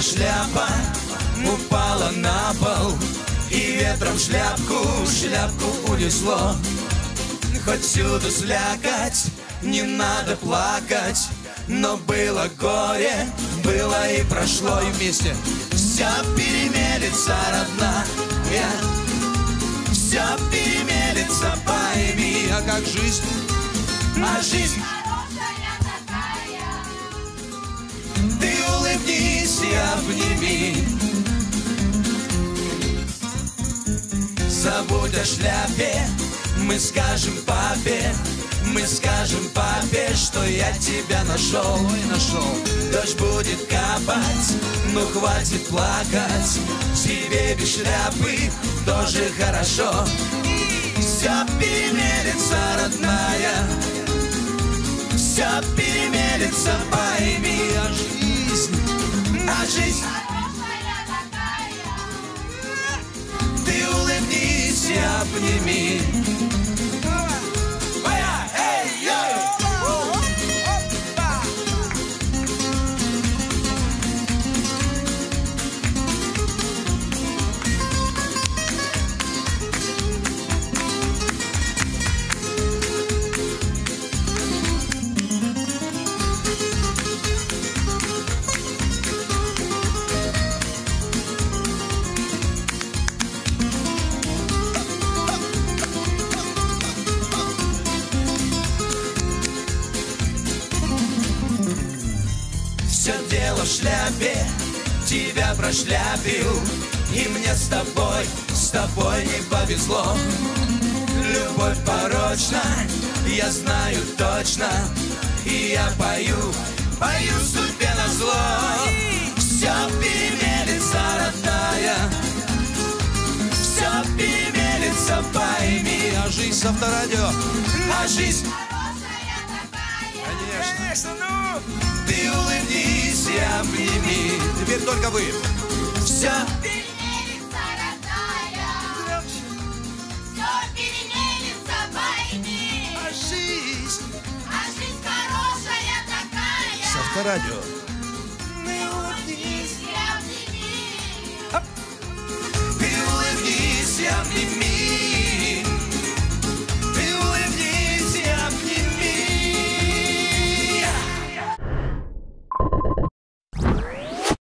шляпа упала на пол, и ветром шляпку унесло. Хоть всюду слякоть, не надо плакать, но было горе, было и прошло, и вместе все перемелется, родная, все перемелется, пойми. А как жизнь? А жизнь Хорошая такая. ты улыбнись и обними. Забудь о шляпе, мы скажем папе, что я тебя нашел. Дождь будет капать, ну хватит плакать, тебе без шляпы тоже хорошо. Все перемелется, родная, все перемелется, пойми. А жизнь Хорошая такая. ты улыбнись и обними. Все дело в шляпе, тебя прошляпил, и мне с тобой не повезло. Любовь порочна, я знаю точно, и я пою судьбе назло. Все перемелется, родная, все перемелется, пойми. А жизнь с Авторадио. А жизнь Хорошая такая. Конечно, ну. ты улыбнись и обними. Теперь только вы. Все Перемелится, родная. Все перемелится, пойми. А жизнь А жизнь хорошая такая. с Авторадио.